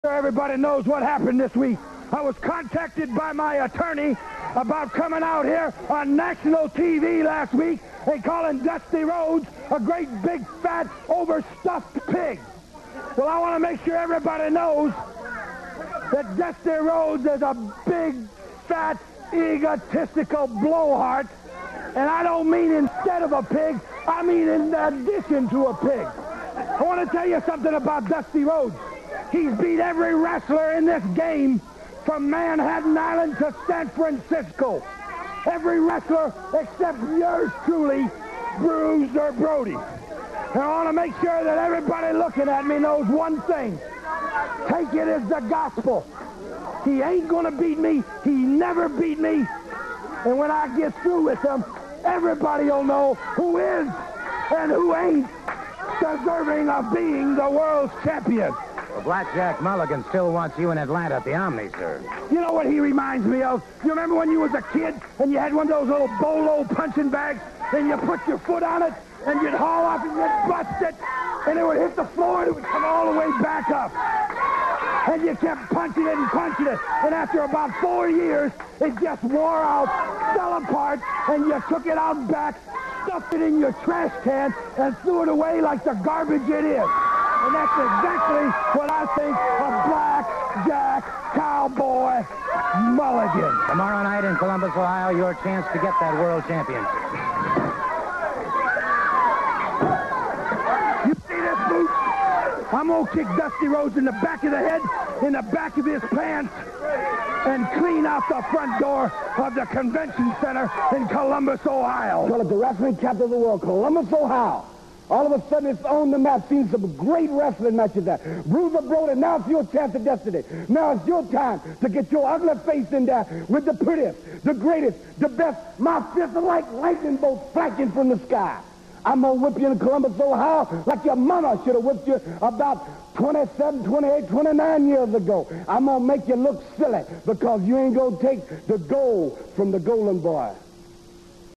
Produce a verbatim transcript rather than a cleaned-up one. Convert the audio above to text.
Everybody knows what happened this week. I was contacted by my attorney about coming out here on national T V last week and calling Dusty Rhodes a great big fat overstuffed pig. Well, I want to make sure everybody knows that Dusty Rhodes is a big fat egotistical blowhard, and I don't mean instead of a pig, I mean in addition to a pig. I want to tell you something about Dusty Rhodes. He's beat every wrestler in this game from Manhattan Island to San Francisco. Every wrestler except yours truly, Bruiser Brody. And I want to make sure that everybody looking at me knows one thing. Take it as the gospel. He ain't going to beat me. He never beat me. And when I get through with him, everybody will know who is and who ain't deserving of being the world's champion. Well, Blackjack Mulligan still wants you in Atlanta at the Omni, sir. You know what he reminds me of? You remember when you was a kid and you had one of those little bolo punching bags and you put your foot on it and you'd haul off and you'd bust it and it would hit the floor and it would come all the way back up. And you kept punching it and punching it. And after about four years, it just wore out, fell apart, and you took it out back, stuffed it in your trash can, and threw it away like the garbage it is. And that's exactly what I think of Blackjack Cowboy Mulligan. Tomorrow night in Columbus, Ohio, your chance to get that world championship. You see this, Boots? I'm going to kick Dusty Rhodes in the back of the head, in the back of his pants, and clean out the front door of the convention center in Columbus, Ohio. Well, at the wrestling capital of the world, Columbus, Ohio. All of a sudden, it's on the map. Seen some great wrestling matches there. Bruiser Brody, now it's your chance of destiny. Now it's your time to get your ugly face in there with the prettiest, the greatest, the best, my fist like lightning bolts flashing from the sky. I'm going to whip you in Columbus, Ohio, like your mama should have whipped you about twenty-seven, twenty-eight, twenty-nine years ago. I'm going to make you look silly because you ain't going to take the gold from the Golden Boy.